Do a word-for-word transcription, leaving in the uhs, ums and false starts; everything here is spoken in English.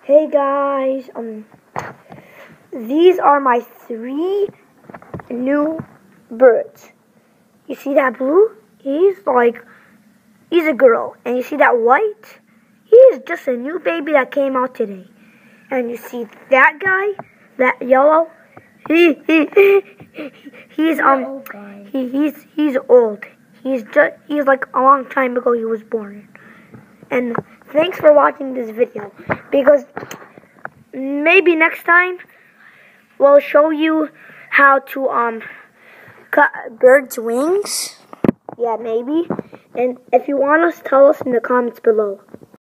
Hey guys, um, these are my three new birds. You see that blue? He's like, he's a girl. And you see that white? He is just a new baby that came out today. And you see that guy, that yellow? He he he's um he he's he's old. He's just he's like a long time ago he was born. And thanks for watching this video, because maybe next time we'll show you how to um cut birds' wings. Yeah, maybe. And if you want us, tell us in the comments below.